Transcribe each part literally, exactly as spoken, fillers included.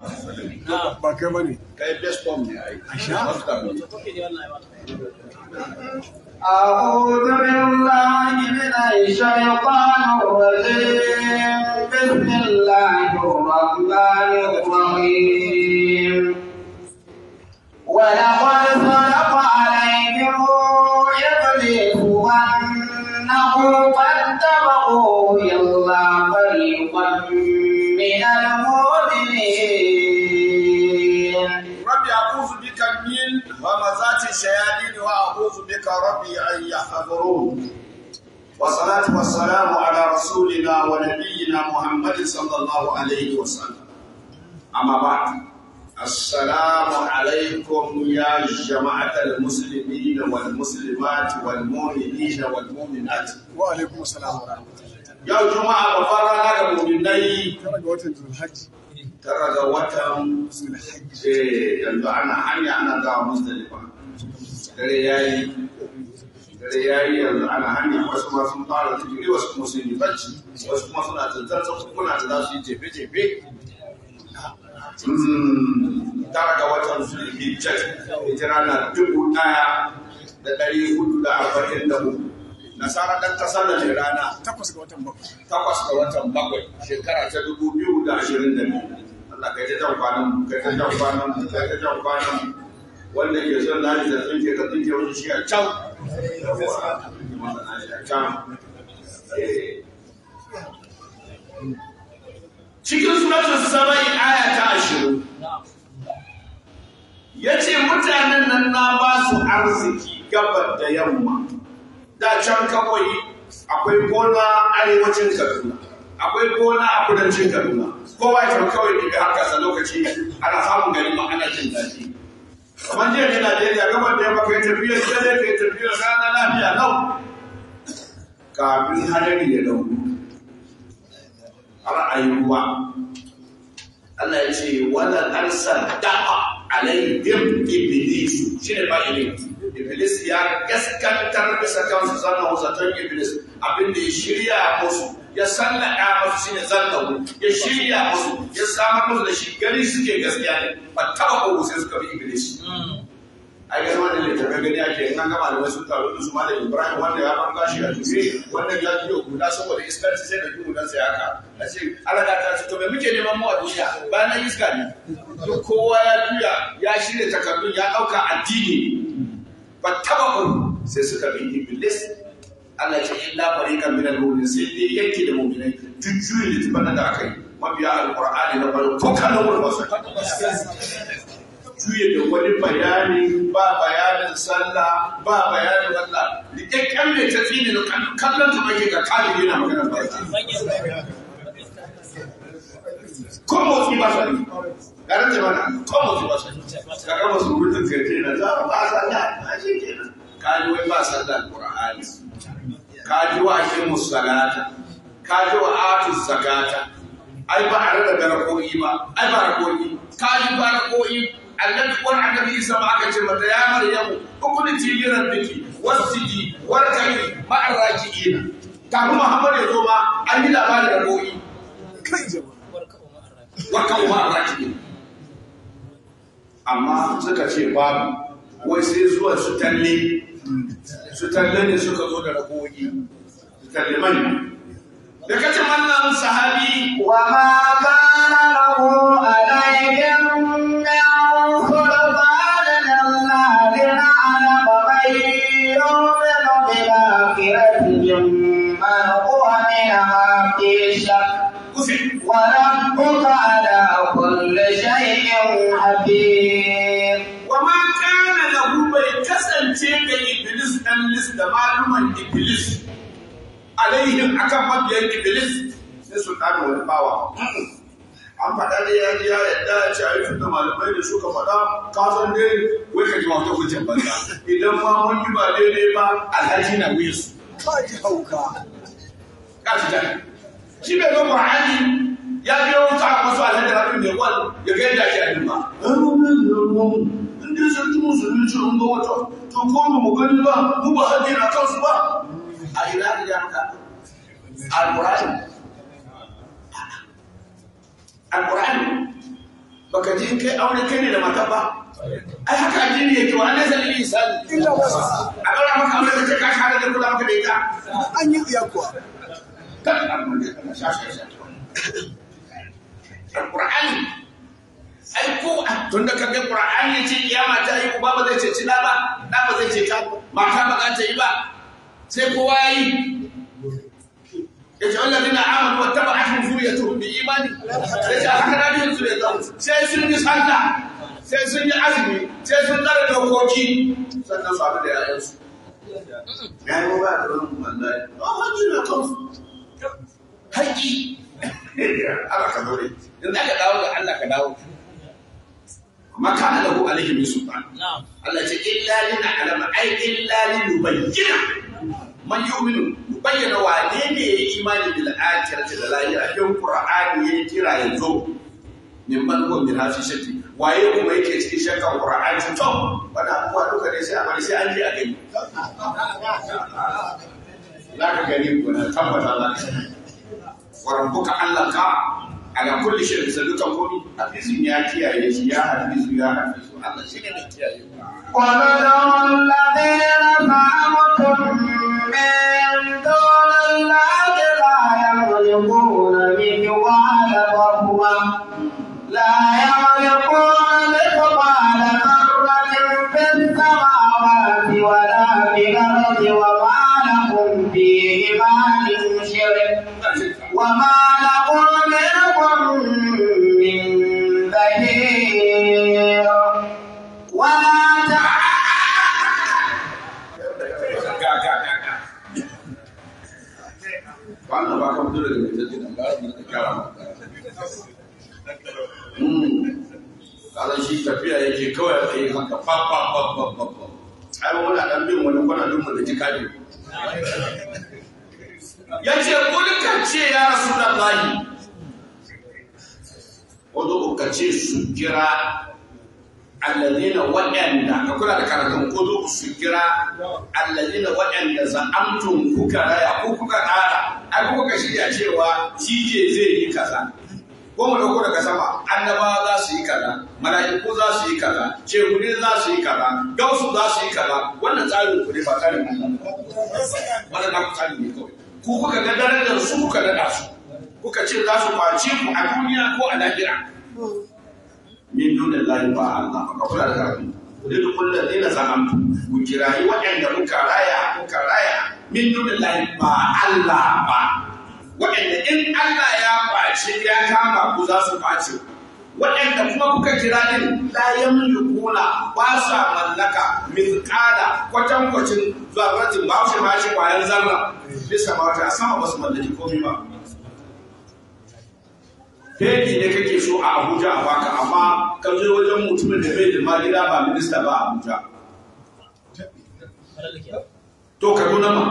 ba kai bane kai best form ne ai Asha? أعوذ بالله من الشيطان الرجيم بسم الله الرحمن الرحيم ولقد صدق عليهم إبليس ظنه فاتبعوه إلا فريقا من المؤمنين ربي أعوذ بك من همزات الشياطين وأعوذ بك ربي أن يحضرون والصلاة والسلام على رسولنا ونبينا محمد صلى الله عليه وسلم أما بعد السلام عليكم يا جماعة المسلمين والمسلمات والمؤمنين والمؤمنات wa alaikum assalam wa rahmatullahi يا جماعة بفرنا المؤمنين tara ga watan zulhajji ترى وتم zulhajji eh yanzu ana hanya ana zuwa Muzdalifa dare yayi dare yayi yanzu ana hanya wasu ma sun fara zikiri wasu kuma sun yi bacci wasu kuma suna tantar su kuna da za su yi jefe jefe tara ga watan Zulhijja hijira na dubu ɗaya da ɗari hudu da arba'in da hudu nasara dan kasar da ne rana takwas ga watan bakwai takwas ga watan bakwai shekara ta dubu biyu da ashirin da biyu Allah kai ta jan kwanan kai ta jan kwanan kai ta jan kwanan wanda ke son nashi da tsinke ka tsinke wani shi a can a can cikin suratul saba'i aya ta ashirin yace mutanen nan na ba su arziki gabar da yamma da can kawai akwai gona arewacin Kaduna akwai gona a kudancin Kaduna kowa ya kawai daga harkarsa lokaci ana samun gari ma ana jin daɗi kamar jiya ne Najeriya gabar da yamma kai tafiyar dare kai tafiyar rana lafiya lau kafin hadari ya dauko har ayi ruwa Allah ya ce wala arsal da'a alaihim iblis shine ba ilimi Iblis ya gaskantar bisa kansu zanna zaton Iblis abinda ya shirya musu ya sallaka musu shine zanna ya shirya musu ya samar musu da shi gari suke gaskiya ne ba taba ko sai suka bi Iblis ai ga wannan da tafi gani ake nan gaba da wasu taro da su ma da Ibrahim wanda ya ban gashi a juye wannan ya jiyo guda saboda iskar sai da gudan sai haka nace alaka ta to me muke neman mu a duniya bayan nan iska ne duk kowa ya juya ya shirya takardun ya dauka addini fattaba'u sai suka bi Iblis Allah ya illa fariqan min al-mu'minin sai dai yake da mu'minai jujjuyi da tibana da akai mabiya al-Qur'ani na bari ko kana mun ba su juye da wani bayani ba bayanin sallah ba bayanin Allah rikakken ne ta tsini da kallon ta bake ga kalibi yana magana ba ko motsi ba sai garin jama'a ko motsi ba sai ka ga wasu rubutun gaje na za ba sallah a shi kenan kaji wai ba sallah Qur'ani kaji wa aqimu salata kaji wa atu zakata ai ba a rada garakoyi ba ai ba rakoyi kaji ba rakoyi annabi wani annabi Isa ma aka ce mata ya Maryamu ukunti li rabbiki wasjidi warkai ma'ar raki'ina kafin Muhammad ya zo ma an yi labarin rakoyi kai jama'a warkau ma'ar raki'ina amma suka ce babu wai sai zuwa su talle su talle ne suka zo da ragogi su talle mani da kace wannan sahabi wa ma kana lahu alayhim min sultanin alladhina alama man yu'minu bil akhirati mimman huwa minha fi shakk kufi wa rabbuka ala kulli shay'in hafiz wa ma kana lahu bai kasance ga iblis dan lis da maluman iblis alaihim akan mabiyan iblis sai su kada wani bawa an faɗa da ya ji ya yadda ya ce a yi tunda malamai da suka faɗa ka san dai wai ka ji wata hujjar banza idan ma mun yi ba daidai ba alhaji na wuyi su ka ji hauka ka ji jani shi bai ga Qur'ani ya biyo ka masu alhaji rabin da wal ya ga yadda ake abin ba in dai sarki musulmi ce in ga wata to ko ba mu gani ba mu ba haɗe na kansu ba a ina da ya maka al-Qur'ani al-Qur'ani baka ji in kai aure kai ne da mata ba ai haka addini yake wa annabi sallallahu alaihi wasallam illa wasa a daura maka aure da ka shahada da kula maka da ita an yi iya kuwa kan amma da kana shasha Al-Qur'ani ai ko tunda ka ga Qur'ani yace kiyama ta yi uba ba zai ce ci da ba da ba zai ce ta mata ba za ta yi ba sai kowa yi yace alladhina amanu wattaba'atuhum zurriyyatuhum biimani yace haka da yin zurriyyatuhum sai sun yi sallah sai sun yi azumi sai sun tsara dokoki sannan su abu da yayansu yayi ba da ran wallahi ba haji na kansu haji Allah ka dore in da ka dawo ga Allah ka dawo amma kana lahu alaihi min sultan Allah ce illa lina alama ai illa linubayyana man yu'minu bayyana wane ne ya yi imani bil akhirati da lahira don qur'ani ya kira yanzu min man huwa min hafi shakki waye kuma yake cikin shakkan qur'ani to bana abuwa duka ne sai a bari sai an je a gani la ka gani ko na tabbata za ka wa rabbuka allaka ala kulli shay'in sadukan komi hadisin ya kiyaye shi ya hadisu ya hadisu Allah shi ne mai kiyaye وَنَذَرُ الَّذِينَ زَعَمْتُم مِّن دُونِ اللَّهِ لَا يَمْلِكُونَ مِثْقَالَ ذَرَّةٍ لَا يَمْلِكُونَ مِثْقَالَ ذَرَّةٍ فِي السَّمَاوَاتِ وَلَا فِي الْأَرْضِ وَمَا لَهُمْ فِيهِمَا مِن شِرْكٍ وَمَا لَهُ مِنْهُم مِّن ظَهِيرٍ وَلَا wannan ba ka fito daga mai tattalin ba da ta kara maka kalan shi tafiya yake kawai a yi haka fa fa fa fa fa fa ai wani dan bin wani kwana dun mu da jikadi ya ce kulka ce ya rasulullahi wato ka ce su kira alladhina waɗanda ka kula da karatun kudu su kira alladhina waɗanda za'amtum kuka raya ko kuka ƙara ai kuka shirya cewa cije zai yi kaza ko mu dauko daga sama annabawa za su yi kaza mala'iku za su yi kaza shehuni za su yi kaza gausu za su yi kaza wannan tsarin ku ne ba tsarin Allah wannan na tsari ne kawai ku kuka ga darajar su kuka nada su kuka ce za su kwace ku a duniya ko a lahira min dunin lahi ba Allah ka kula da karatu da kullum ne na zamantu ku kirayi waɗanda kuka raya kuka raya min dunin lahi ba Allah ba waɗanda in Allah ya kwace ya kama ku za su kwace waɗanda kuma kuka kira din la yamlikuna ba sa mallaka mithqala kwatankwacin zarratin ba shi ma shi kwayan zarra bisa ma ta sama ba su mallaki komai ba Fegi ne kake so a Abuja a baka amma ka je wajen mutumin da bai da ma gida ba minista ba a Abuja. To Kaduna ma.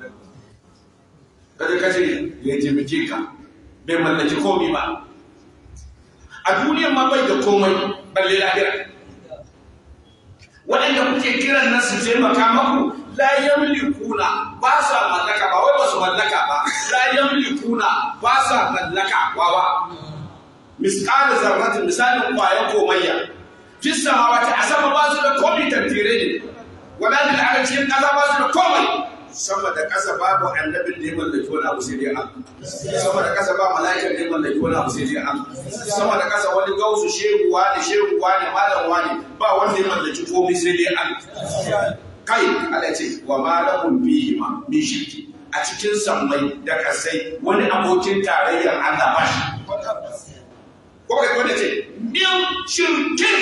Kaje kace ya taimake ka bai mallaki komai ba. A duniyar ma bai da komai balle lahira. Waɗanda kuke kiran nan su taimaka maku la yamlikuna ba sa mallaka ba wai ba su mallaka ba la yamlikuna ba sa mallaka wawa. Misƙal zarratin misalin ƙwayar komayya fi samawati a sama ba su da komai tantire ne wala bil ardi cikin ƙasa ba su da komai sama da ƙasa babu annabin da ya mallaki wani abu sai dai Allah sama da ƙasa ba mala'ikan da ya mallaki wani abu sai dai Allah sama da ƙasa wani gausu shehu wani shehu wani malam wani ba wanda ya mallaki komai sai dai Allah kai Allah ce wa ma lahum bihi ma min shirki a cikin sammai da kasai wani abokin tarayyar Allah ba shi ko kai wanda ce min shirkin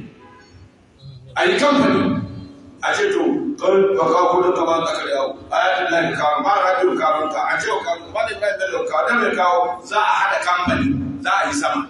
a yi kamfani a ce to kan ka kawo kudin ka ba ka kare yawo ayatul lahi ka ma radio ka ranka a ce ka ba da kai da ka da mai kawo za a hada kamfani za a yi sama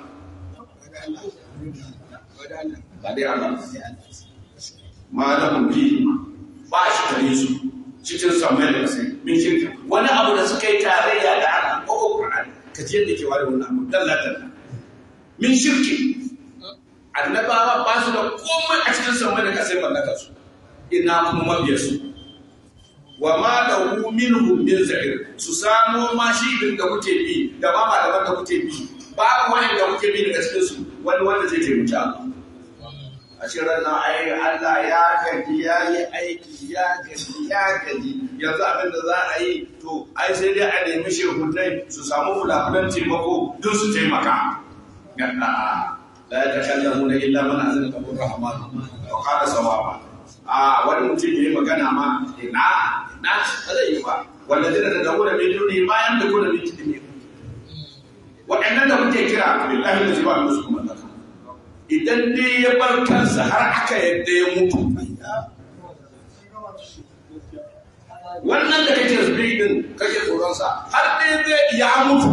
ba dai Allah ma da mun bi ba shi tare su cikin sammai da sai min shirkin wani abu da suka yi tarayya da Allah ko Qur'ani ka ji yadda ke ware wannan abu dalla dalla min shirki annabawa ba su da komai a cikin sama da kasai mallaka su ina kuma mabiya su wa ma lahu minhum min zahir su samo ma shi din da kuke bi da ma malaman da kuke bi babu wanda kuke bi daga cikin su wani wanda zai taimaki Allah a cikin ranar ai Allah ya gaji ya yi aiki ya gaji ya gaji yanzu abin da za a yi to ai sai dai a nemi shehunai su samu fulafulan taimako don su taimaka la yatakallamuna illa man azina lahu rahman wa qala sawaba a wani mutum yayi magana ma ina na zai yi ba walladina tad'una min duni ma yamlikuna min tidmi waɗannan da kuke kira billahi da jiba musu kuma Allah idan dai ya bar kansa har aka yadda ya mutu wannan da kake zubi din kake tsoron sa har dai zai ya mutu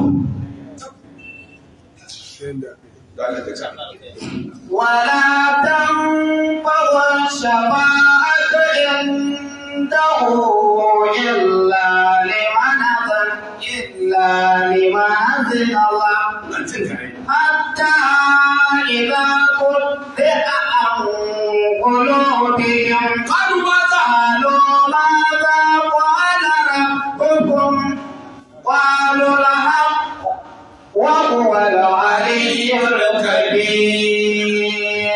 ولا تنفع الشفاعة عنده إلا لمن أذن إلا لمن أذن الله حتى إذا قطع عن قلوبهم قالوا ماذا قالوا ماذا قال ربكم قالوا الحق وهو العلي الكبير.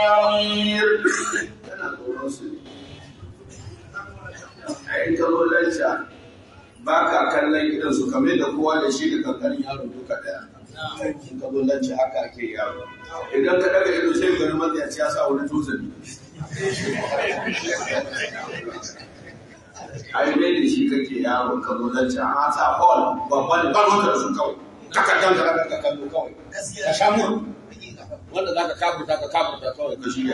ai ta lalace ba ka kallon gidan su kamar da kowa da shi da kankanin yaro duka daya in ka lalace haka ake yaro idan ka daga ido sai gani matsayaci ya sa wani tuzali ai mai da shi kake yaro ka lalace an sa hall babban ban da su kawai takardar da ka kallo kawai ka sha mu wanda zaka kafuta ka kafuta kawai ka shi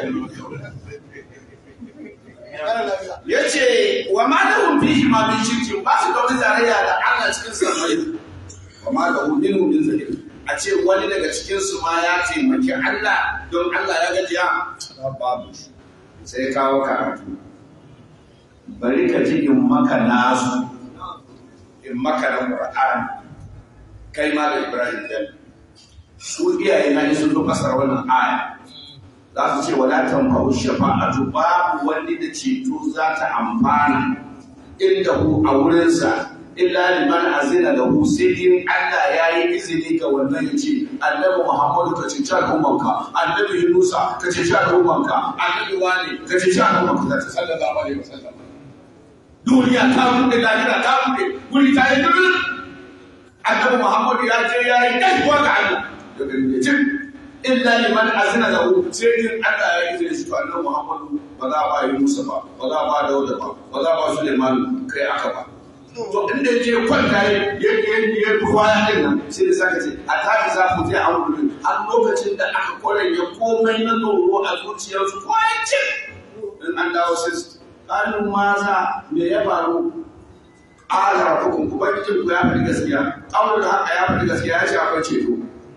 yace wa ma lahum fihi ma min shirki ba su da wani tarayya da Allah cikin sarmai wa ma lahum minhu min zahir a ce wani daga cikin su ma ya taimaki Allah don Allah ya gajiya babu sai kawo karatu bari ka ji in maka nasu in maka na Qur'ani kai ma da Ibrahim dan su iyaye na sun zo kasar wannan aya za su ce wala tanfa'u shafa'atu babu wani da ceto za ta amfana inda hu a wurinsa illa liman azina lahu sai in Allah ya yi izini ga wannan ya ce annabi Muhammadu ka ce ta ummanka annabi Yunusa ka ce ta ummanka annabi wani ka ce ta ummanka ta sallallahu alaihi wasallam duniya ta bude lahira ta bude guri ta yi dole annabi Muhammadu ya je ya yi gaskiya ga Allah daga ne ce illa liman azina lahu sai in Allah ya yi izini to annabi Muhammadu ba za ba yi Musa ba ba za ba Dawud ba ba za ba Sulaiman kai aka ba to inda je kwanta ya ya ya duwa ya din nan sai da saka ce a tafi za ku je a wurin har lokacin da aka koranye komai na tsoro a zuciyarsu kwace in an dawo sai kalin maza me ya faru ala hukum kuma kin ku ya faɗi gaskiya aure da haka ya faɗi gaskiya ya ce akwai ceto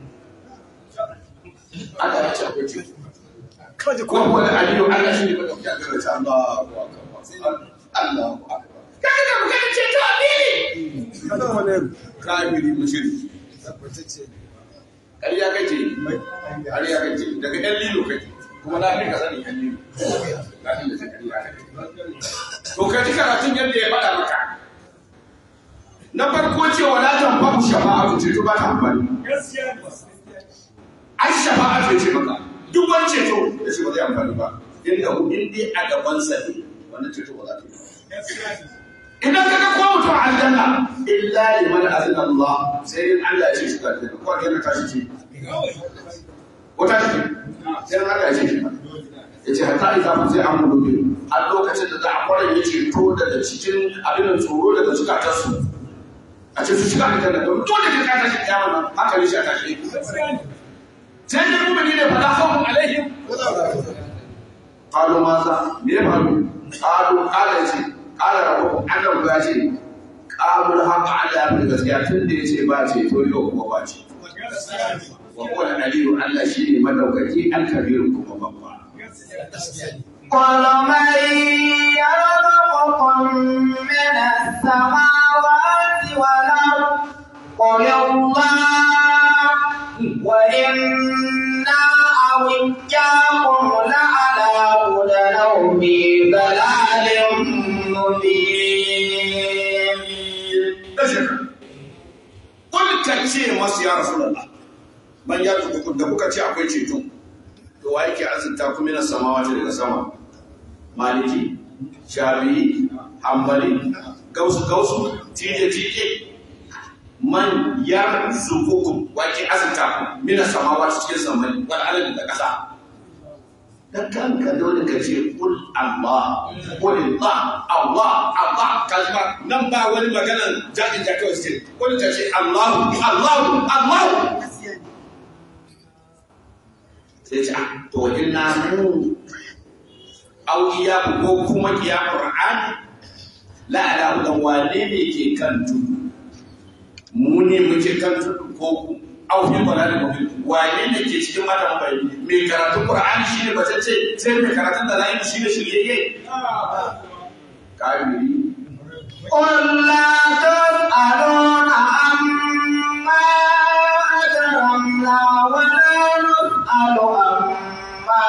Allah ya ce akwai ceto kaje ko wani aliyu Allah shi ne ba da kuka ga ta Allahu akbar Allahu akbar kaga mu kan ceto abili kada wani kafiri mushriki tabbatacce ƙarya kace ƙarya kace daga ɗan lilo kace kuma na fi ka sani ɗan lilo kafin da ƙarya kace to ka ji karatun yadda ya faɗa maka na farko cewa la tanfa'u shafa'atu ceto ba ta amfani ai shafa'atu ce maka duk wani ceto ya ce ba zai amfani ba inda in dai a gaban sa ne wannan ceto ba za ta yi idan ka ga ko mutum aljanna illa liman azina Allah sai in Allah ya ce shi ka ko aljanna ta shi ce ko ta shi sai Allah ya ce shi ya ce hatta idan mun sai an gobe a lokacin da za a kwarar ya ceto daga cikin abin tsoro daga zukatarsu a ce su shiga aljanna don dole ka ka tashi kiyama nan haka ne shi a tashi sai da kuma ne fa la khawfun alaihim qalu maza me ya faru qalu qala yace qala rabbukum annahu ya ce qalu haqa ala bil gaskiya tun da yace ba ce to yau kuma ba ce wa qala aliyu Allah shine madaukaki al-kabir kuma babba قل من يرزقكم من السماوات والأرض قل الله وإنا أو إياكم لعلى هدى أو في ضلال مبين. قل كتير مس يا رسول الله man ya tuku da kuka ce akwai ceto to wa yake azurta ku mina samawati daga sama maliki shafi'i hanbali gausu gausu tije tije man yarzuqukum wa yake azurta ku mina samawati cikin samai wal ardi da kasa dan kanka dole ka ce kul Allah kul Allah Allah Allah kalma nan ba wani magana jajin jaka wasu kul ka ce Allah Allah Allah sai ce to inna mu auliya ko kuma kiya Qur'ani la ala dan wane ne ke kan tudu mu ne muke kan tudu ko ku auliya Qur'ani mu wane ne ke cikin madan bai mai karatu Qur'ani shine ba tace sai mai karatun da zai shine shirye kafiri قل لا تسألون عما أجرمنا ولا نسأل عما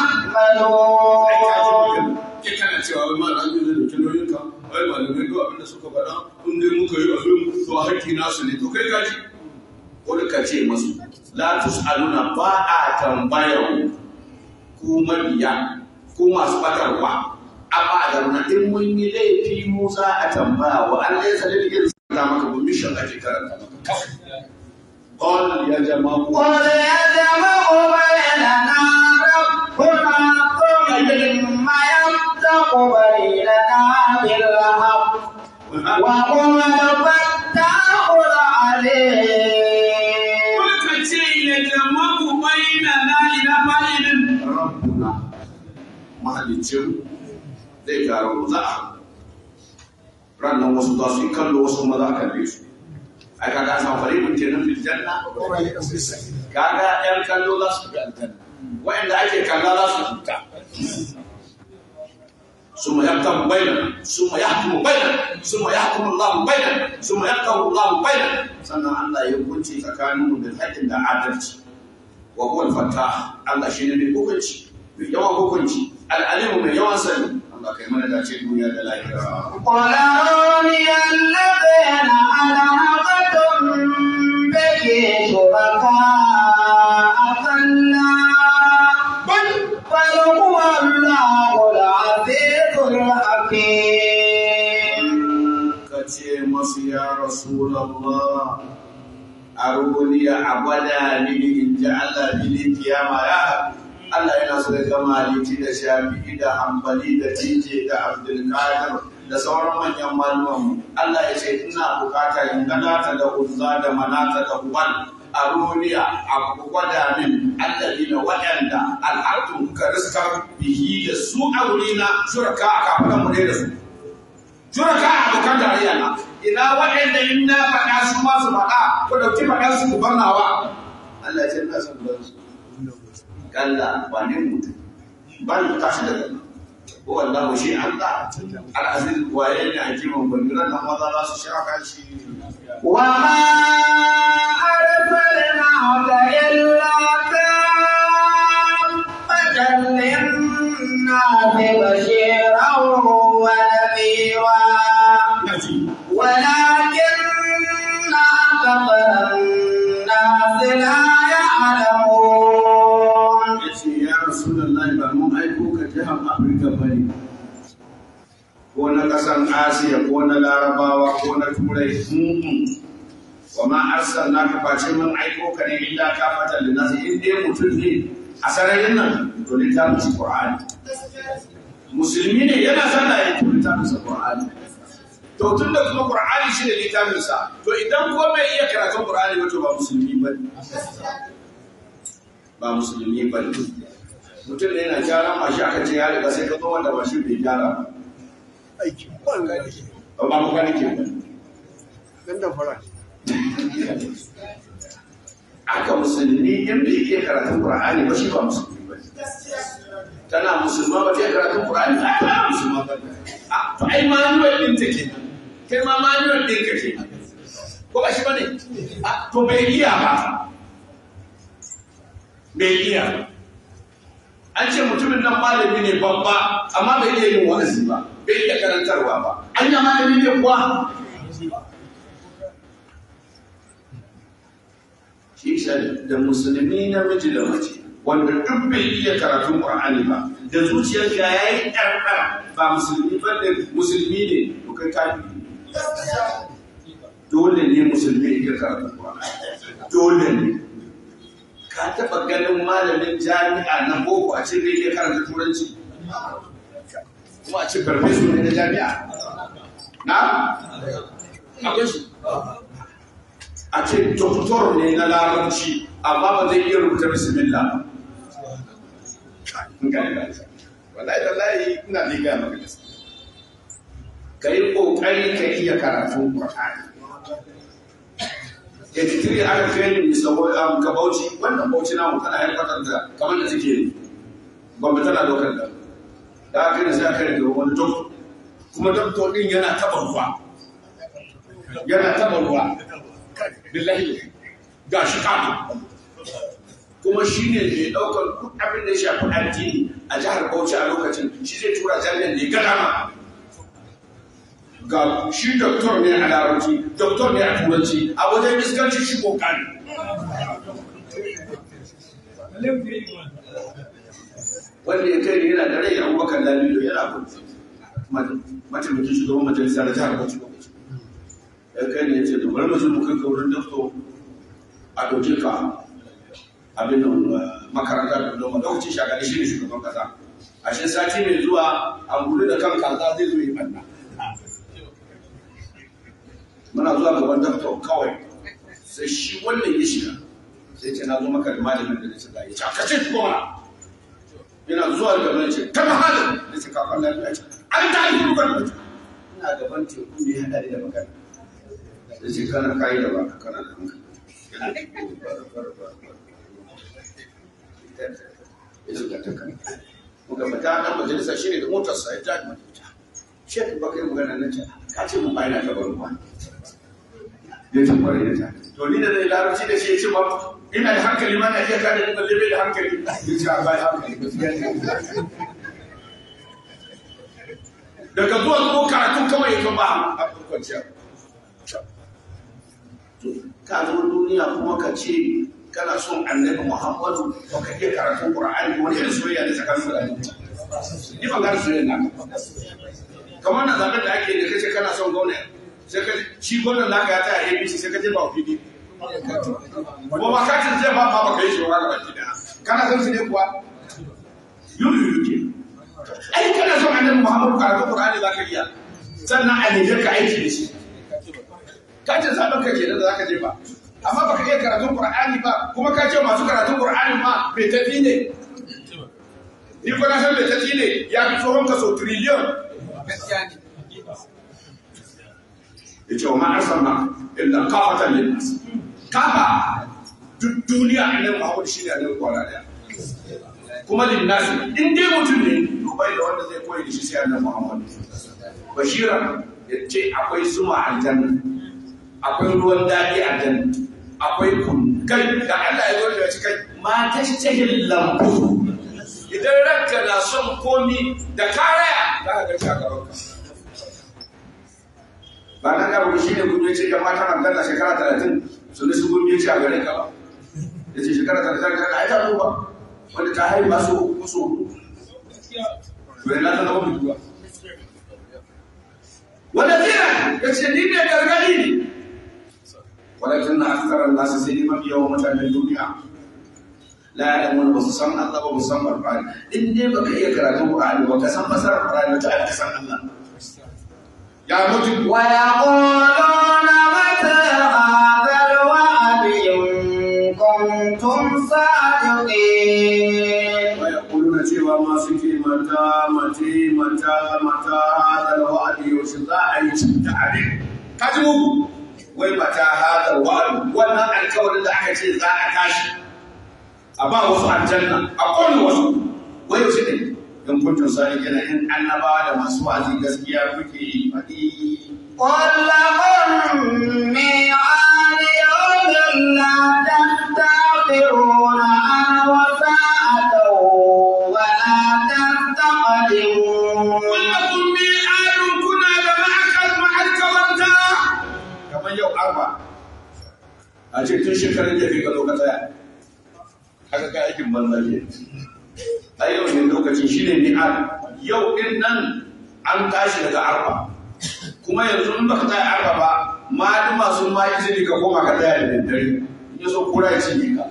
تعملون. ke kana cewa wai ma an yi da kiloyinka wai malamai duk abin da suka faɗa kun dai muka yi abin to haƙƙi nasu ne to kai gaji ko da ka ce masu la tus'aluna ba a tambayar ku mabiya ku masu batarwa amma da na in mun yi laifi Musa a tambaya wa an dai sadin irin ta maka bu mission ake karanta maka qul ya jama'u قل يجمع بيننا ربنا ثم يفتح بيننا بالحق وهو الفتاح العليم. قل كتي يجمع بيننا إلى بين ربنا mahalicin zai taro za a ranar wasu za su yi kallo wasu maza a kalle su ai kaga san faribin kenan fil janna kaga yan kallo za su ga aljanna wanda ake kalla za su fita summa yahkumu bainana summa yahkumu bainana summa yahkumu Allah bainana summa yahkumu Allah bainana sannan Allah ya hukunci tsakaninmu da haƙƙin da adalci wa huwa al-fattah Allah shine mai hukunci mai yawan hukunci al-alimu mai yawan sani Allah kai mana dace duniya da lahira. قل أروني الذين ألحقتم به شركاء كلا بل بل هو الله العزيز الحكيم. kace masu ya Rasulullah aruni abada ni in ja Allah bi kiyama ya Allah yana so ya gama Maliki da Shafi'i da Hanbali da Tije da Abdul Qadir da sauran manyan malaman Allah ya ce ina bukata in ganata da Uzza da Manata da Hubal aruniya abu gwada min alladina waɗanda al'adun ka riska bihi da su aurina shuraka a kafaran mu ne da su shuraka a abokan tarayya na ina waɗanda in na faɗa su ma su faɗa ko dauki faɗa su ku barnawa Allah ya ce ina son don su kalla ba ne mutum ba ni tashi daga ko wallahu shi Allah al-aziz waye ne hakimin bangiran nan maza za su shaka shi wa ma arsalnaka illa kaffatan lin-nasi bashiran wa nadhira walakinna akthara an-nasi la ya'lamun. Rasulullahi ba mun aiko ka jihar Afirka bane ko na kasan Asiya ko na Larabawa ko na Turai wa ma arsalnaka face mun aiko ka ne illa kafatan linnas in dai mutum ne a sararin nan to littafin Qur'ani musulmi ne yana sallah ya littafin Qur'ani to tunda kuma Qur'ani shi ne littafin sa to idan ko mai iya karatun Qur'ani wato ba musulmi bane ba musulmi bane mutum da yana gyara mashi aka ce ya riga sai ka zo wanda mashi bai gyara ba aiki ban gani ba ba mu gani ke ba dan da fara aka musulmi in bai iya karatun Qur'ani ba shi ba musulmi ba tana musulma ba ta karatun Qur'ani ba ta musulma ba to ai manual din take kai ma manual din kake ko ba shi bane to bai iya ba bai iya ba an ce mutumin nan malami ne babba amma bai iya yin wa'azi ba bai iya karantarwa ba an yi malami ne kuwa shi da musulmi namiji da mace wanda duk bai iya karatun Qur'ani ba da zuciyarka yayi ɗarɗar ba musulmi ba da musulmi ne to kai kafiri dole ne musulmi ya karatun Qur'ani dole ne ka taɓa ganin malamin jami'a na boko a ce bai iya karanta turanci kuma a ce farfesu ne na jami'a na akwai shi a ce doktor ne na larabci amma ba zai iya rubuta bismillah wallahi wallahi ina liga maka gaskiya kai kokari ka iya karatun Qur'ani ya tiri aka kai ni sabo am ka bauchi wannan bauchi na mu tana haifar da kamar da suke gwamnati tana dokar da da aka ne sai aka rage wani doktor kuma doktor din yana taba ruwa yana taba ruwa billahi ga shi kato kuma shi ne mai ɗaukar duk abin da ya shafi addini a jihar Bauchi a lokacin shi zai tura jami'an da ya gada ma ga shi doktor ne a larabci doktor ne a turanci a wajen iskanci shi kokari wanda ya kai ne yana da rai Abubakar Lamido yana kuma mataimakin shugaban majalisa da jihar Bauchi ya kai ne ya ce da bari mutum kai kaurin doktor a ɗauke ka abin makaranta da doma lokacin shagari shi ne shugaban kasa a shi sati mai zuwa a gudu da kan kaza zai zo yi banna muna zuwa gaban doktor kawai sai shi wannan ya shiga sai ce na zo maka da malamin da nace da ya ce ka ce kuma yana zuwa gaban ce kama halin da ce kafin lafiya ce an ta yi rubar ina gaban teku ne ya haɗari da magana sai ce kana kayi da baka kana da hankali ya shiga ta kan muka fita nan majalisa shi ne da motarsa ya tafi majalisa shi ka baka yi magana na ce ka ce mun bayyana ta baro ba ya ce kwarai da ta to ni da zai larabci da shi ya ce ba ina da hankali ma na iya kada ni balle bai da hankali ya ce a bai hankali daga zuwa ko karatun kawai ya ba a kwanciya ka zo duniya kuma ka ce kana son annabi Muhammadu to ka iya karatun Qur'ani wani irin soyayya ne tsakanin mutane ni ban ga soyayya na kamar na zaben da ake da kace kana son gwamna sai ka shi gwamnan naka ya tsaya A B C sai ka je ba P D kuma ba ka ce zai ba ba ba kai shi wa ga baki da kana son shi ne kuwa yuri yuri ai kana son annabi Muhammadu karatun Qur'ani za ka iya sannan a ne ka aiki da shi ka ce zaben ka kenan da za ka je ba amma baka iya karatun Qur'ani ba kuma ka ce masu karatun Qur'ani ma bai tafi ne ni ko na san bai tafi ne ya fi tsohon kaso trillion gaskiya ne yace wa ma arsalna illa kafatan lin-nas kafa duk duniya annabi Muhammad shine annabi Qur'ani kuma lin-nas in dai mutum ne dubai da wanda zai koyi da shi sai annabi Muhammad bashira yace akwai zuma aljanna akwai ruwan daɗi a janna akwai kun kai da Allah ya zo da cikin ma tashtahil lambu idan ranka na son komi da karaya za ka ga shagaban ka ba na ga wani shine kun yace da mata nan da shekara talatin su ne su kun yace a gare ka ba yace shekara talatin ka ai ta duba wanda ta haifa su su to ina ta zama mutuwa wanda tira yace ni ne gargadi ne ولكن أكثر الناس سيدنا في يوم مثلا الدنيا لا يعلمون بصصا الله وبصصا القرآن إني بقي يقرأ القرآن وكسم بصر القرآن وتعالى كسم الله يا مجد ويقولون متى هذا الوعد إن كنتم صادقين ويقولون سوى ما سكي متى متى متى متى هذا الوعد يوشطا أي شمت عليه كتبوا wai mata hadar wa'adu wannan alkawarin da aka ce za a tashi a ba wasu aljanna a kowane wasu wai yaushe ne in kuntum sadiqina in annabawa da masu wa'azi gaskiya kuke yi fadi قل ميعاد يوم لا تستأخرون عنه ساعة ولا تستقدمون قل لكم ميعاد كنا جماعة مع الكرمتا kamar yau arba a a ce tun shekarar da kai ka zo ka tsaya haka kai aikin banza ke a yau ne lokacin shi ne ni'ad yau din nan an tashi daga arba kuma yanzu in baka tsaya arba ba malama sun ma izini ka koma ka tsaya da daddare in ya so kura ya cinye ka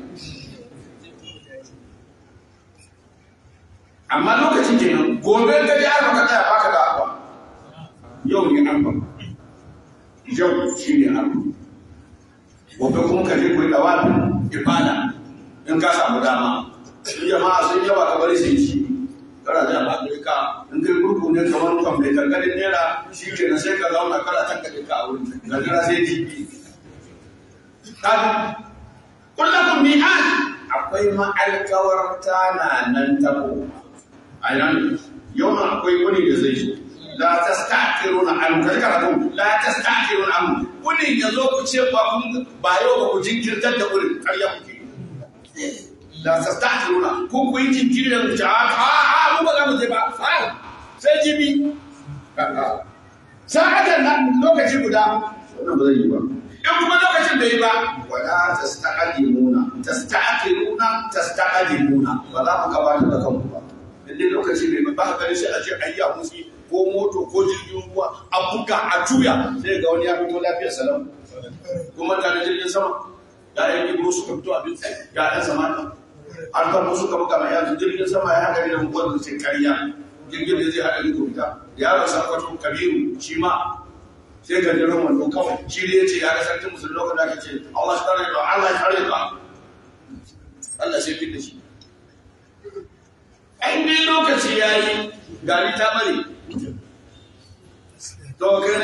amma lokacin kenan gobe ka ji arba ka tsaya baka da arba yau ne arba yau shi ne arba gobe kuma ka je koyi dawafin ibada in ka samu dama in jama'a sun yawa ka bari sai ci kana da Afirka in kai gurgu ne kamar kan mai karkarin naira shi ke na sai ka zauna kana tankade ka a wurin ka jira sai jibi kan kullakum mi'ad akwai ma alkawarta na nan tabo a nan yau ma akwai wani da zai zo la tastakiruna an kaji karatu la tastakiruna an kunin ya zo ku ce ba kun ba yau ba ku jinkirtar da wurin ƙarya kuke la tastakiruna ku ku yi jinkiri da wuce a a mu ba za mu je ba sai jibi sa'atan nan lokaci guda wannan ba zai yi ba in kuma lokacin bai yi ba wala tastakiruna tastakiruna tastakiruna ba za mu gabatar da kanku ba inda lokaci bai ba ka gani sai a ce ayya musu ko moto ko jirgin ruwa a buga a juya sai ga wani ya fito lafiyar salam kuma tare jirgin sama ya yi ibro suka fito abin ya ɗan samata an kamo suka buga mai yanzu jirgin sama ya haɗari da mutuwar da sai kariya jirgin da zai haɗari ko fita yaron sakwato kabiru shi ma sai ga jiran wando kawai shi ne ya ce ya ga sarkin musulun lokacin da aka ce Allah shi tare da Allah shi tare da Allah sai fit da shi ai dai lokaci ya yi gari ta bari وقال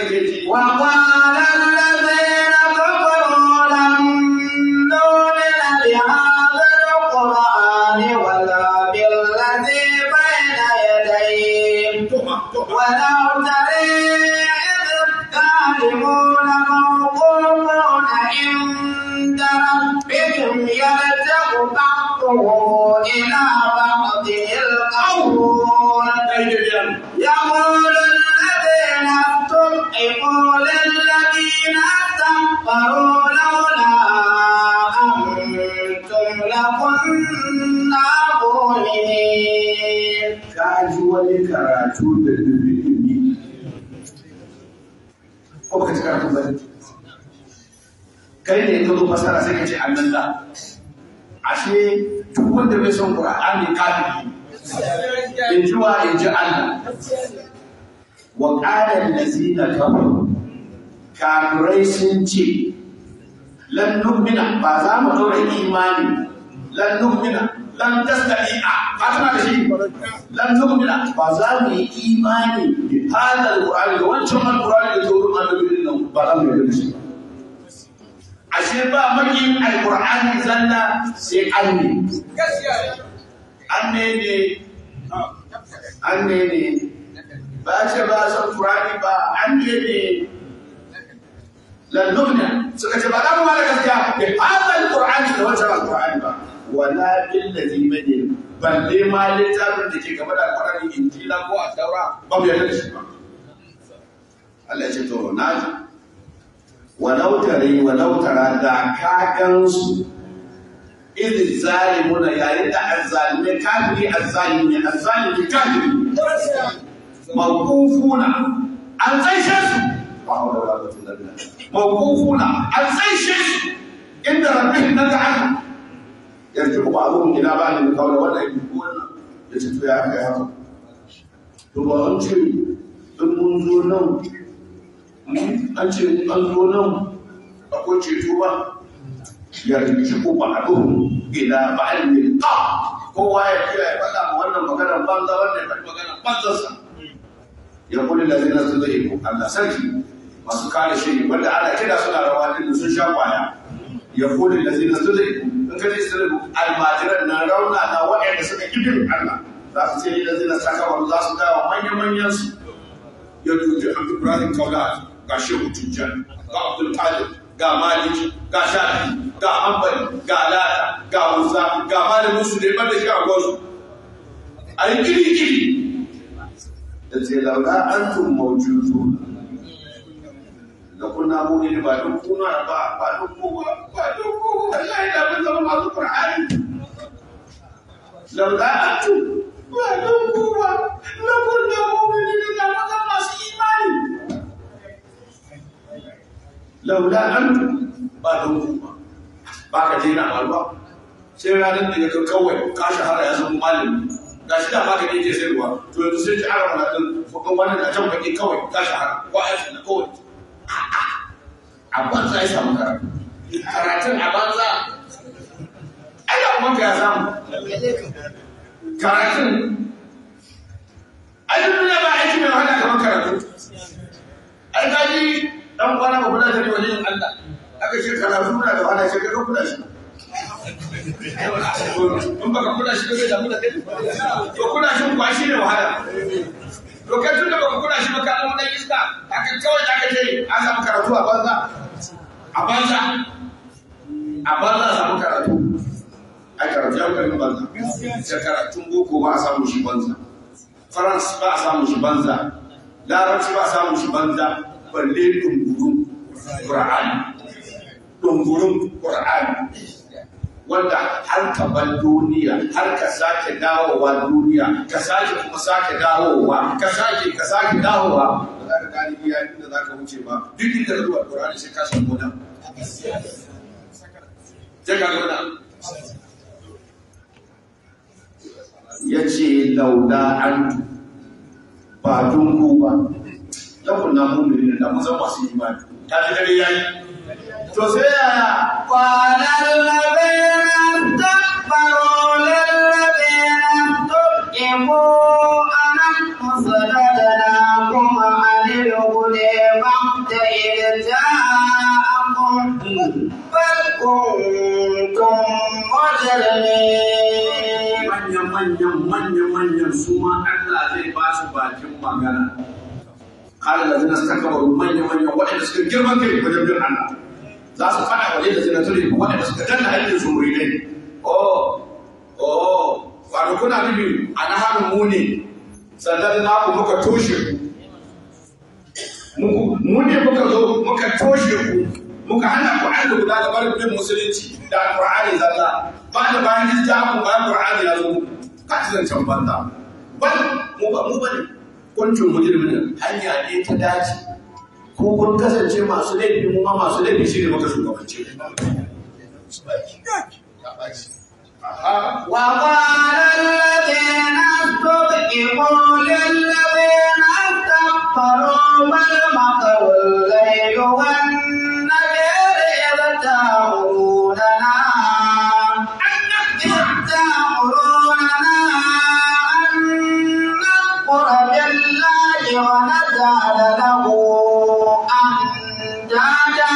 الذين كفروا لن نؤمن بهذا القرآن ولا بالذي بين يديه ولو ترى إذ الظالمون موقوفون عند ربهم يرجع بعضهم إلى بعض القول يقول الذين استضعفوا للذين استكبروا لولا أنتم لكنا مؤمنين. kaji wani karatu da dubi-dubi ko baka ci karatu ba kai ne ka zo fasara sai ka ce annan da ashe duk wanda bai son Qur'ani kafiri in ji wa in ji Allah wa qala allazina kafaru kafirai sun ce lan nu'mina ba za mu dora imani lan nu'mina lan tastati'a ba tana da shi lan nu'mina ba za mu yi imani bi hadal qur'ani da wancan alqur'ani da zo ruwan annabi nan ba za mu yi shi ashe ba makin alqur'ani zalla sai anni anne ne anne ne ba ce ba san qur'ani ba anne ne lan nu'mina suka ce ba za mu mala gaskiya bi hadal qur'ani da wancan alqur'ani ba wala bil ladhi bani balle ma littafin da ke gaba da alqur'ani injila ko at-taura ba mu yarda da shi ba Allah ya ce to naji walau tare walau tara da ka gansu idh zalimuna yayin da azzalime kafiri azzalime azzalime kafiri mawqufuna an tsaishe su mawqufuna an tsaishe su inda rabbihim na ta'ala yarji'u ba'dhum ila ba'dhin qawla wa la yakuna yace to ya kai haka to ba an ce in mun zo nan an ce an zo nan akwai ceto ba yarji'u ba'dhum ila ba'dhin qa kowa ya kira ya faɗa ma wannan maganar banza wannan ya faɗi maganar banzarsa ya kulli lazina tudhibu Allah sarki masu kare shi wanda ana kira suna rawa din sun sha kwaya ya kulli lazina tudhibu in ka ji sirru almajiran na rauna na waɗanda suka kibin Allah za su ce lazina sakawa za su dawo manyan manyan su ya dubi Ibrahim Kaula ga Shehu Tijjan ga Abdul Qadir ga Malik ga Shafi ga Hanbali ga Lata ga Musa ga malamin su da ya bada shi a gwazu ai kiri kiri da ce laula antum mawjudun da kuna mu ne ba duk kuna ba ba duk ko ba duk wallahi da mun zama masu Qur'ani laula antum wa lakuwa lakunna mu'minina da maza masu imani laula antum ba don kuma ba ka je na malwa sai ranar da ka kawai ka shahara ya zama malami ga shi da baka ne yake sayarwa to yanzu sai ji ara wannan din kokon wannan da can baki kawai ka shahara ko aiki na kawai a banza ya samu karatu karatun a banza ai da kuma ka samu karatun ai duniya ba aiki mai wahala kamar karatu ai kaji dan kwana ba kula da ni wajen Allah aka ce karatu na da wahala sai ka kula shi in baka kula shi bai damu da kai to kula shi ba shi ne wahala to kai tun da baka kula shi ba ka zama dan iska haka kawai aka ce an samu karatu a banza a banza a banza a samu karatu a karatu ya kai banza sai karatun boko ba a samu shi banza France ba a samu shi banza larabci ba a samu shi banza balle dungurun Qur'ani dungurun Qur'ani wanda har ka bar duniya har ka sake dawowa duniya ka sake kuma sake dawowa ka sake ka sake dawowa ba za ka gani iya inda za ka wuce ba duk inda zuwa Qur'ani sai ka san gona sai ka gona yace lauda an ba dunku ba lakun na mu'minin da mun zama masu imani ta ji dare yayi to sai yaya qala alladhina istakbaru lilladhina tuqimu anahnu sadadnakum 'anil hudi ba'da idh ja'akum bal kuntum mujrimin manyan manyan manyan manyan su ma Allah zai ba su bakin magana kala da zina suka kama manyan manyan waɗanda suka girman kai wajen bin Allah za su faɗa wa da zina tuli waɗanda suka danna haƙƙin su muridai oh oh wato kuna nufi a na hannun mu ne sannan na ku muka toshe ku mu ne muka zo muka toshe ku muka hana ku an da guda da barin bin musulunci da alƙur'ani zalla ba da bayan hijja ku bayan ƙur'ani ya zo ka ci zancen banza ban mu ba mu bane kuncin mujrimin hanya ne ta dace ko kun kasance masu laifi mu ma masu laifi shi ne muka shugabance وقال الذين استضعفوا للذين استكبروا بل مكر الليل والنهار إذ تأمروننا إذ تأمروننا أن نكفر بالله ونجعل له أندادا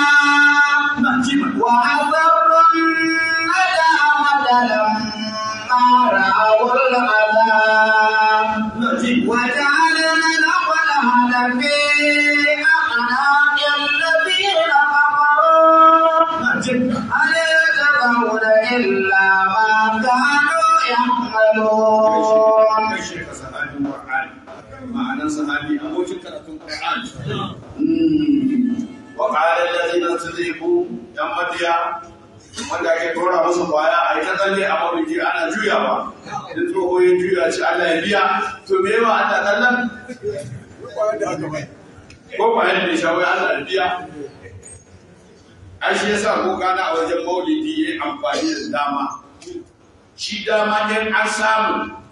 وأسروا الندامة لما رأوا العذاب وجعلنا الأغلال في أعناق الذين كفروا هل يجزون إلا ما كانوا يعملون. ma'anar sahabi abokin karatun Qur'an wa qala alladhina tadhibu yan madiya wanda ake tora musu baya a ita tsalle a mabiki ana juyawa da tsoho ya juya ci Allah ya biya to me yawa Allah kallan ko ba yadda shawai Allah ya biya ai shi yasa ko gana a wajen maulidi yayin amfani da dama shi dama ne an samu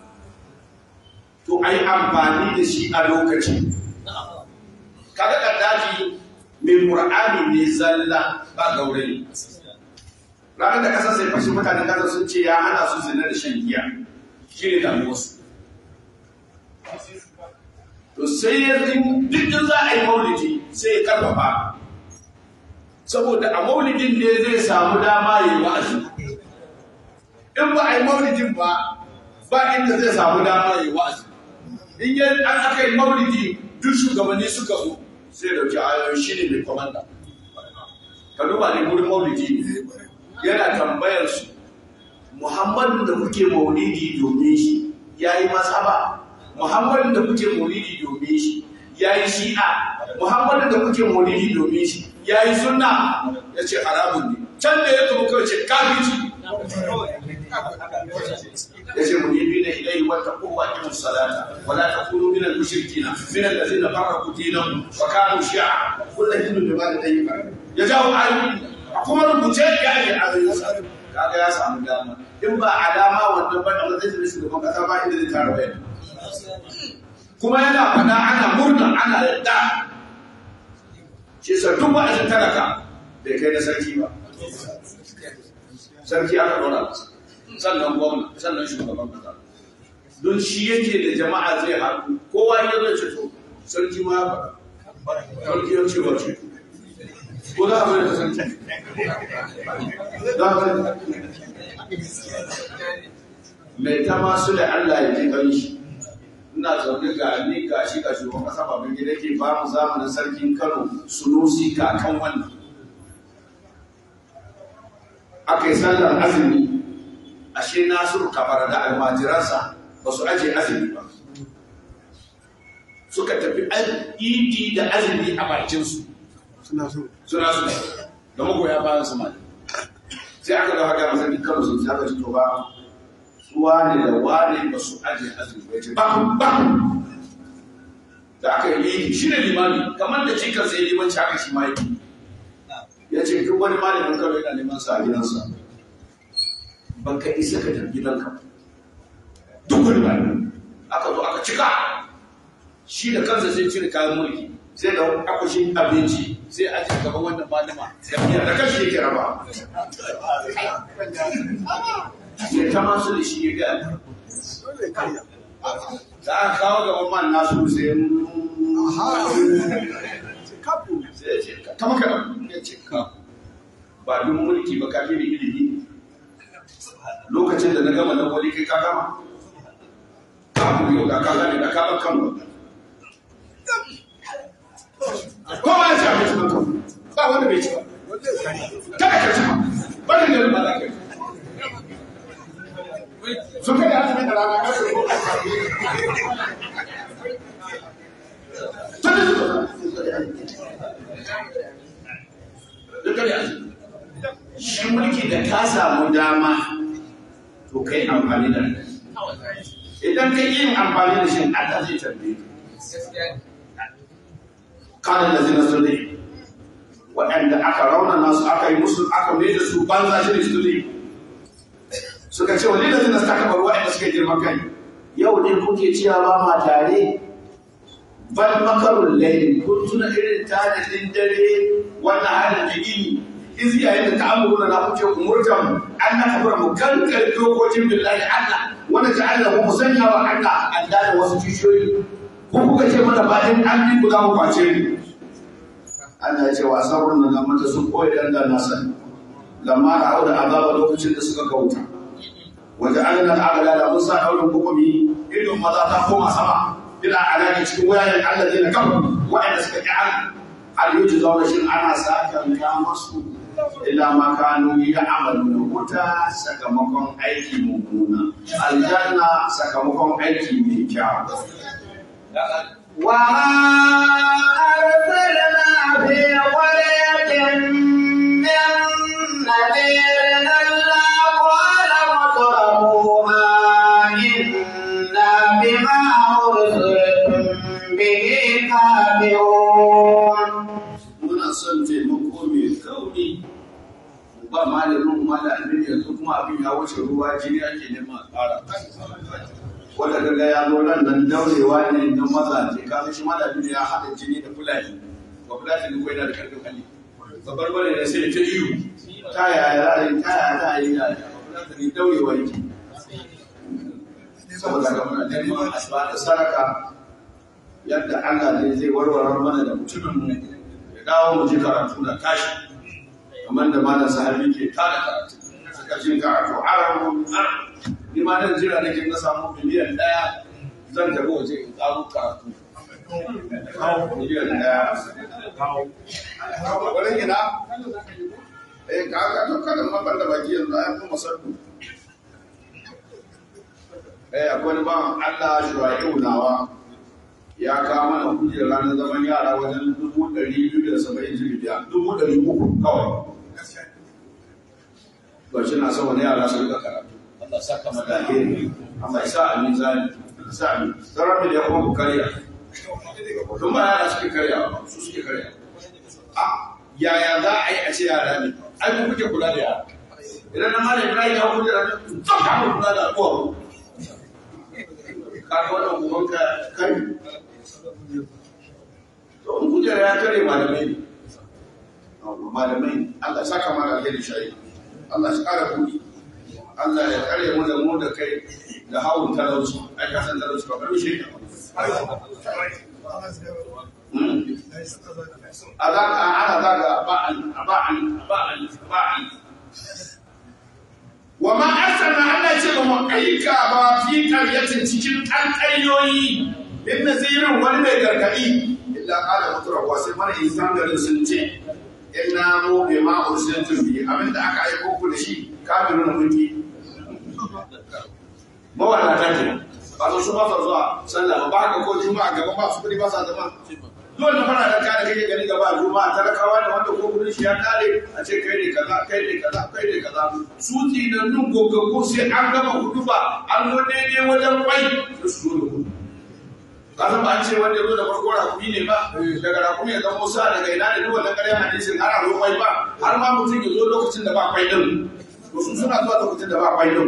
to a yi amfani da shi a lokaci kaga kaddafi mai Qur'ani ne zalla ba gaurayi ranar da kasar sai fashi mutanen kasar sun ce ya hana su zina da shan giya shi ne damuwarsu to sai ya duk in za a yi maulidi sai ya karfafa saboda a maulidin ne zai samu dama ya yi wa'azi in ba a yi maulidin ba ba inda zai samu dama ya yi wa'azi in yi an aka yi maulidi duk shugabanni suka zo sai dauki ayoyi shi ne mai komanda ka duba ne wurin maulidi yana tambayar su muhammadu da kuke maulidi domin shi ya yi masaba muhammadu da kuke maulidi domin shi ya yi shi'a muhammadu da kuke maulidi domin shi ya yi sunna ya ce haramun ne can da ya tumu kawai ce kafici ya ce mu yi ne ilai wata kowa kimin salata wala ta kunu min al-mushrikina min allazina farraqu dinahum wa kanu shi'a kullu dinin da ba da dai ya jawo ayoyi kuma rubuce ya yi ayoyi kaga ya samu dama in ba alama wanda ba da zai tafi shugaban kasa ba inda zai tara bayani kuma yana fada ana murna ana yadda shi sa duk wa'azin talaka bai kai na sarki ba sarki aka dora masa sannan gwamna sannan shugaban kasa don shi yake da jama'a zai haɗu kowa ya zai ce to sarki ma ya faɗa sarki ya ce ba ce ko za a bai da sarki mai ta masu da Allah ya ji gani shi ina zaune ga ni ga shi ga shugaban kasa babban gida ke ba mu zamanin sarkin Kano Sunusi kakan wannan aka yi sallar azumi ashe Nasiru Kabara da almajiransa ba su aje azumi ba suka tafi idi da azumi a bakinsu suna so suna so da magoya bayan su mali sai aka dawo haka masa dukkan su sai aka ci to ba su wane da wane ba su aje azumi ba ce ba ba da aka yi shi ne limami kamar da cikar sai limanci haka shi ma yi ya ce duk wani malamin karo yana neman sa a gidansa baka isa ka tafi gidanka duk wani malamin aka zo aka cika shi da kansa sai cire kayan mulki sai da akwashin abinci sai a cikin gaban wannan malama da kanshi yake raba sai ta masu da shi ya gaya za a kawo gaban man nasu sai sai ya ce kama kana ya ce ka ba dun mulki ba kafin ilimi lokacin da na gama na wani kai ka gama ka mu yau da ka gane da ka ba kan kowa ya ci abinci na kan ba wanda bai ci ba kada ka ci ba bari da ba za ka ci sun kada azumi da rana ka ko shi mulki da ka samu dama to kai amfani da idan ka yi amfani da shi Allah zai tambaye kana da zina su ne waɗanda aka raunana su aka yi musu aka mai da su banza shi da su ne suka ce wani da zina su aka bar waɗanda suka girma kai yau ne kuke cewa ba ma tare bal makarun laili kun tuna irin tanadin dare wannan halin da gini izi yayin da ta'amuru na kuke umurtan an na kafar mu kankar dokokin billahi Allah wanda ta'ala mu sanya wa Allah an da wasu kishiyoyi ko kuka ce mana bayan an bi ku za mu kwace ni Allah ya ce wa sabrun nan mata sun koyi dan da na sani lamma ra'u da azaba lokacin da suka kauta wanda Allah ta'ala da musa daurin hukumi irin maza ta koma sama ila alaki cikin wayayen Allah zai na kafa wa'anda suka ki an al-yuju zauna shin ana sakan ka masu illa ma kanu ya'maluna wuta sakamakon aiki mummuna aljanna sakamakon aiki mai kyau wa arsalna fi qaryatin min nadirin illa qala mutrafuha inna bima ursiltum bihi kafirun. Muna son taimako mai kauri ba malamin malamin yanzu kuma abin ya wuce ruwa jini ake neman ƙara wanda daga ya zo nan nan daurewa ne na mazaje kafin shi malamin ya haɗa jini da fulani ba fulani ne ko yana da karfin hali babbar bane ne sai ta iyo ta yaya rai ta yaya ta yi yaya fulani daurewa yake saboda ga muna neman asba da saraka yadda Allah ne zai warware mana da mutumin mu ya dawo mu ji karatu da tashi kamar da malam sahabi ke tada karatu suka ji karatu arabu ni ma dan jira nake na samu miliyan daya zan tafi waje in tsaro karatu miliyan daya wani gina eh ka ka to kada ma banda baki yanzu ai kuma saddu eh akwai ban Allah shuwa'iu nawa ya kawo mana kujerar ranar zaman yara wajen dubu ɗari biyu da saba'in jirgiya dubu ɗari uku kawai to shi na son wani yara su rika karatu Allah saka mata alheri amma isa a mizani sa a mizani da kuma ku karya don ba yara suke karya ba su suke karya a yaya za a yi a ce yara ne ai ku kuke kula da yara idan na malam Ibrahim ya kuɗe da zan kama kula da al'uwa ka ga wannan guban ka kai to in kujera ya kare malamai ne malamai Allah saka mana alheri shayi Allah shi kara buɗi Allah ya kare mu da mu da kai da hawun talauci ai ka san talauci ba karo shi ala ala daga ba'al ba'al ba'al ba'al wa ma arsalna Allah ce ba mu aika ba fi qaryatin cikin alƙaryoyi in nazirin wani mai gargadi illa qala mutrawa sai mana insan garin sun ce inna mu bima ursiltum bi abinda aka aiko ku da shi kafirun mulki mawadata ke ba su ba sa zuwa sallah ba haka ko juma'a gaba ba su kudi ba sa zama dole fara da kare kake gani gaba juma'a talakawa da wanda ko kudin shi ya kare a ce kai ne kaza kai ne kaza kai ne kaza su tinannun gogaggo sai an gama hudu ba an zo daidai wajen kwai da su zo da hudu kasan ba an ce wanda ya zo da farko rakumi ne ba daga rakumi ya zama musa daga ina da duk wannan ƙarya hadisin har a zo kwai ba har ma mutum ya zo lokacin da ba kwai din to su suna zuwa lokacin da ba kwai din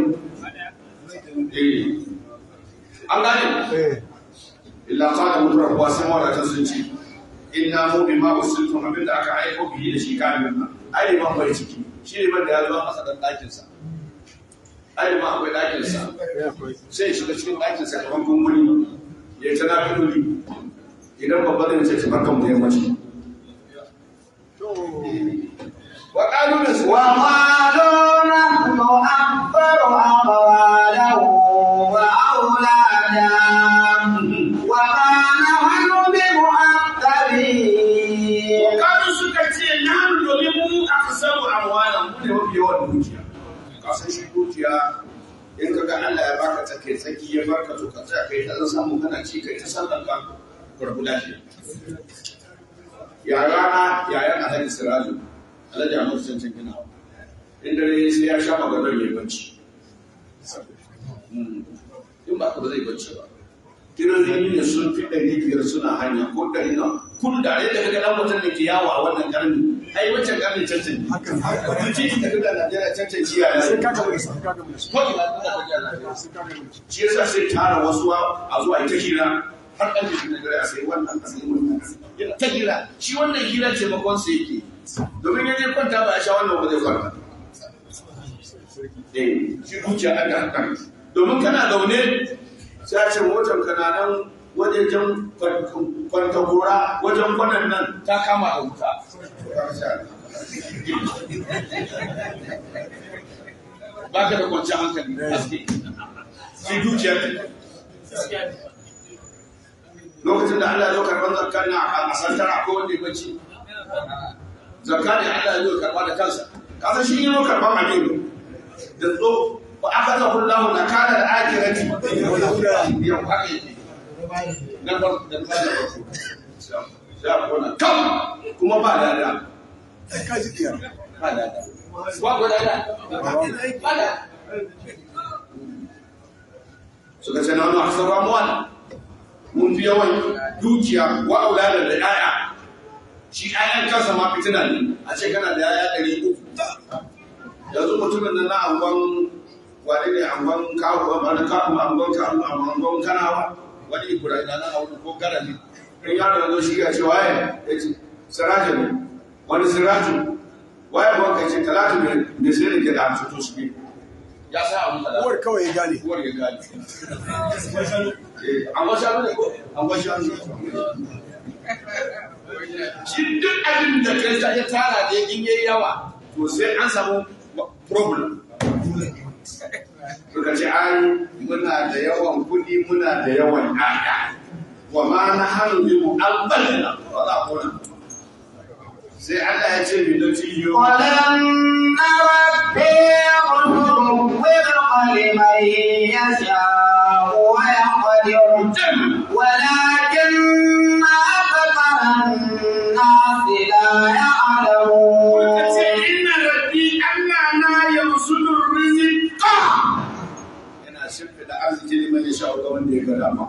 eh an gane illa qala mutrafu sai mawata sun ce inna mu bima usiltum abinda aka aiko bihi da shi kamin nan ai ban bai ciki shi ne banda ya zo masa dan dakin sa ai ma akwai dakin sa sai shiga cikin dakin sa kaman gunguni ya ta nafiloli idan babba da ce ci barkan mu yammaci wa qalu nas wa qalu nahnu akbaru amwalan wa auladan wa ma nahnu bimu'aqqabin wa qalu suka ce nahnu domin mu aksaru amwalan mu ne mafi yawan dukiya kasan shi dukiya in ka ga Allah ya baka take tsaki ya baka to ka tsaya kai ta samu kana ci kai ta sallan ka kurbu lafiya ya rana yayan Alhaji Siraju Alhaji Ahmad Cancan gina in dare sai ya sha maganar ya bacci in ba ka ba zai bacci ba tirori ne sun fi ɗari biyar suna hanya ko ɗari na kudu da da kaga dan mutum da ke yawo a wannan karni ai wancan karni cancan haka haka ji da kaga Najeriya cancan ciya sai ka ga su ka ga su ko ina da kaga su ka ga shi yasa sai tara wasu a zuwa ita hira har dan jikin da gare a sai wannan a sai wannan yana ta hira shi wannan hira ce makon sa yake domin yaje kwanta ba a sha wannan ba zai kwanta eh shi zuciya aka haka domin kana zaune sai a ce motar kana nan wajen kwanta gora wajen kwanan nan ta kama a wuta ba ka da kwanci hankali haske shi dukiya ne lokacin da Allah ya zo karɓar zakka ne a santara ko wanda ya bacci zakka ne Allah ya zo karɓa da kansa kasan shi yi zo karɓar abin da zo ba aka zahu lahu na kada da akirati yau haka yake na farko da ba da farko sai a kona kam kuma ba lada ka ji kiyar ba lada ba ko lada ba lada suka ce na wani aksar ramuwan mun fi yawan dukiya wa auladan da yaya shi yayan kansa ma fitina ne a ce kana da yaya ɗari uku yanzu mutumin nan na angon wani ne angon kawo wani kawo angon kawo angon kanawa wani ibrahim na a wani ko gara ne in yaro yanzu shi ya ce waye ya ce siraju ne wani siraju waye ba ka ce talatu ne da sai da ke da amsa to su ya sa abu talatu uwar kawai ya gane uwar ya gane an wasu ne ko an wasu ne shi duk abin da kai ya tara da in yayi yawa to sai an samu problem suka ce ai muna da yawan kudi muna da yawan ƴaƴa wa ma na hannu bi mu'abbalina wa za ku sai Allah ya ce bi da tiyo walam rabbi yghfir liman yasha wa yaqdir walakin akthara an-nas la ya'lamun kace inna rabbi Allah na yamsul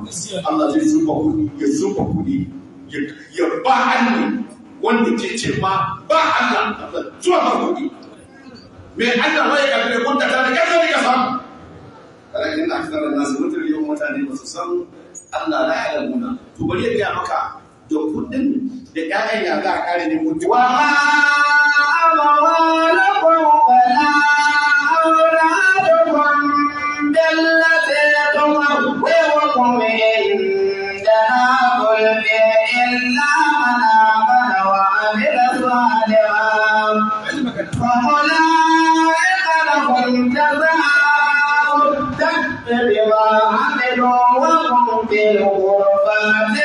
Allah zai zuba kuɗi ya zuba kuɗi ya ba hannu wanda ke ce ma ba Allah Allah zuwa ba kuɗi me Allah wai ka da kunta ta da kaza ne ka samu alakin na aksarar nasu mutum yau mutane ba su san Allah la ya lamuna to bari ya gaya maka da kuɗin da ƴaƴan ya za a kare ne mutum wa ma amwalakum wala auladukum billati tuqawwirukum indana qul illa man amana wa amila salihan fa ulaika lahum jazaa'u bima amilu wa hum bil ghurfati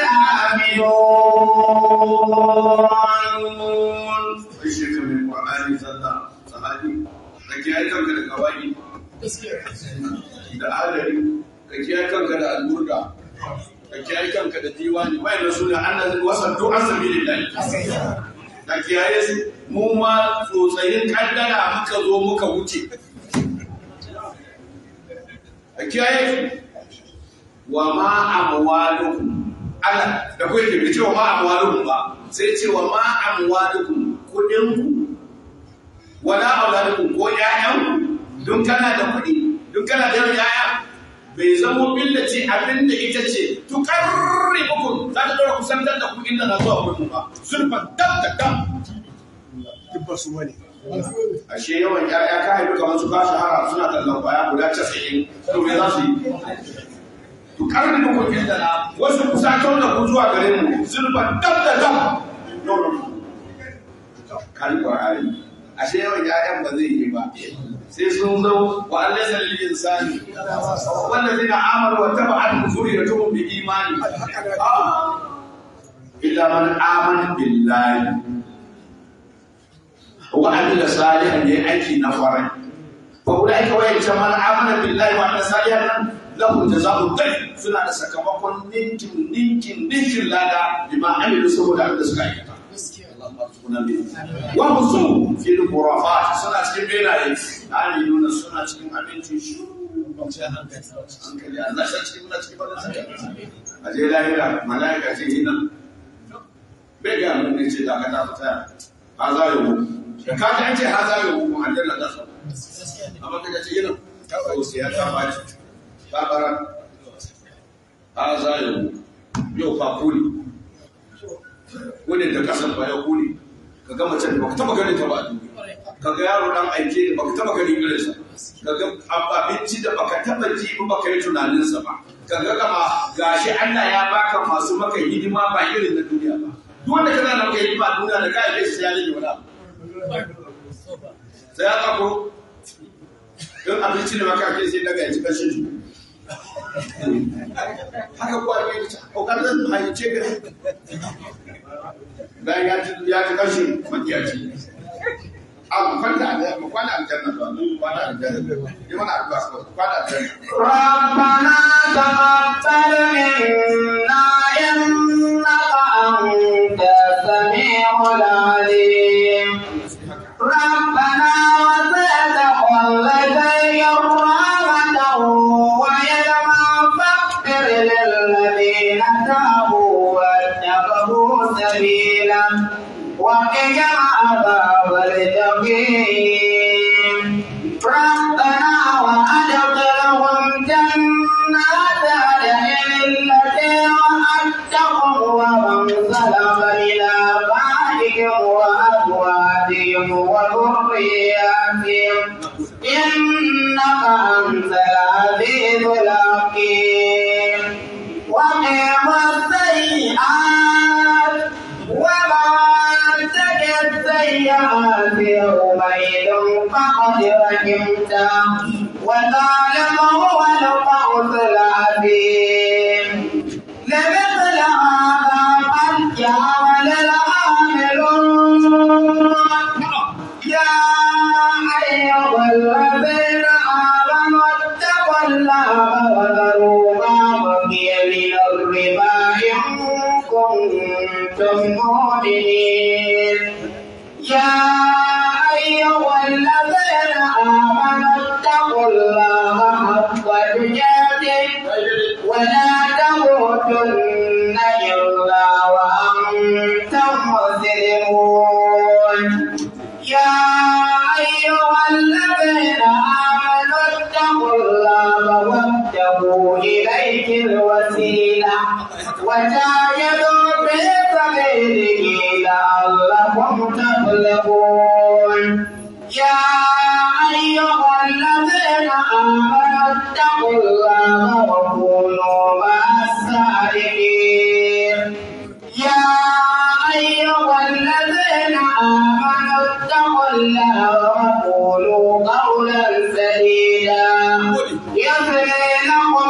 aminun. Ashe ka mai Qur'ani sallah sahabi ka kiyaye kanka da kawai da adari ka kiyaye kanka da alburda ka kiyaye kanka da diwani wayannan sune annabi wasaddu asabilillah ka kiyaye su mu ma tsotsayin kaddara muka zo muka wuce ka kiyaye wa ma amwalukum Allah da kuwa ke cewa ma amwalukum ba sai ce wa ma amwalukum kudin ku wala auladukum ko ƴaƴan don kana da kudi don kana da ƴaƴa bai zamo billaci abinda ita ce tuqarribukum za ta dora kusantar da ku inda na zuwa gurin ba sulfan dam da dam dubba su wani ashe yawan ƴaƴa ka haifi kamar su ka shahara suna tallan kwaya guda casa'in to me za su yi to karni muku inda na wasu kusatar da ku zuwa gare mu zulfan dab da dab no no kan qur'ani ashe yawan ƴaƴan ba zai yi ba sai sun zo wa alaysa lil insani wallazina amanu wa taba'at zuriyatuhum bi imani illa man amana billahi wa amila salihan ya aiki na farai fa ulaika wa man amana billahi wa amila salihan lahum jazaa'u dhif suna da sakamakon ninkin ninkin ninkin lada bima amilu saboda abin da suka aikata wa musu fi al-khurafat suna cikin benaye ani nuna suna cikin abinci shi hankali Allah shi cikin muna cikin balan saka aje lahira malaika ce ina bai ga mun ne ce da ka ta fita ha za yi da ka ji an ce ha za yi mu aljanna ta sa amma kaga ce ina ka sai ya ta ba babara a zayo yau fa kuli wani da kasan ba ya kuli ka ga mace da baka taba ganin ta ba a duniya ka ga yaro dan aike da baka taba ganin irinsa ka ga abinci da baka taba ji ba baka yi tunaninsa ba ka ga kama gashi Allah ya baka masu maka hidima ba irin na duniya ba duk wanda kana da kai hidima duniya da kai kai sai ya rage wala sai ya kako don abinci da maka ake sai daga ya ci kashin haka kuwa ne ta kokarin haice gare bayan ya ci ya ci kashin makiyaci a kwanta da kwana aljanna ba kwana aljanna yi mana addu'a ko kwana aljanna rabbana taqabbal minna innaka antas samiul alim rabbana wa zidna kulli shay'in rahmatan wa للذين تابوا واتقوا سبيلا وقنا عذاب الجحيم ربنا وأدخلهم جنات عدن التي وعدتهم ومن ظلم من آبائهم وأزواجهم وذرياتهم إنك أنت العزيز الحكيم وقهم السيئات ومن تك السيئات يومئذ فقد رحمته وذلك هو الفوز العظيم لمثل هذا قد جعل العاملون يا أيها الذين آمنوا اتقوا الله وذروا ما بقي من الربا إن كنتم مؤمنين يا أيها الذين آمنوا اتقوا الله حق تقاته ولا تموتن الوسيلة وجاهدوا في سبيله لعلكم تفلحون يا أيها الذين آمنوا اتقوا الله وكونوا مع الصادقين يا أيها الذين آمنوا اتقوا الله وقولوا قولا سديدا يصلح لكم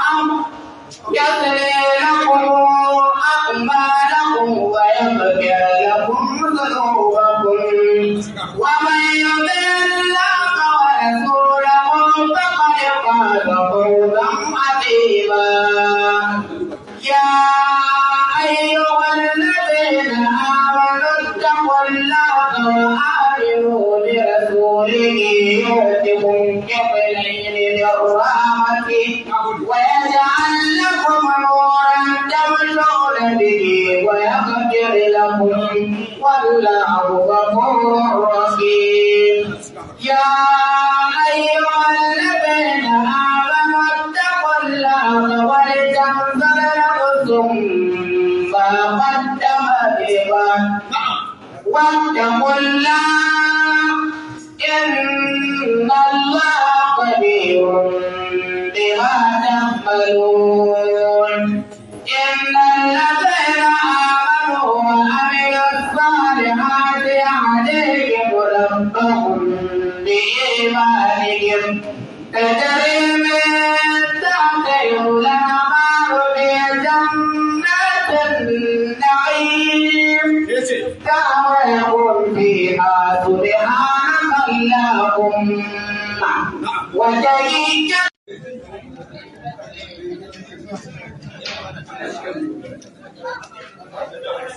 يصلح لكم أعمالكم ويغفر لكم ذنوبكم ومن يطع الله ورسوله فقد فاز فوزا عظيما يا أيها الذين آمنوا اتقوا الله وآمنوا برسوله يؤتكم كفلين من رحمته ويجعل لكم نورا تمشون به ويغفر لكم والله غفور رحيم يا أيها الذين آمنوا اتقوا الله ولتنظر نفس ما قدمت لغد واتقوا الله إن الله خبير بما تعملون إن الذين آمنوا وعملوا الصالحات عليهم ربهم بإيمانهم تجري من تحتهم الأنهار في جنات النعيم دعواهم فيها سبحانك اللهم وتحيتهم Thank you.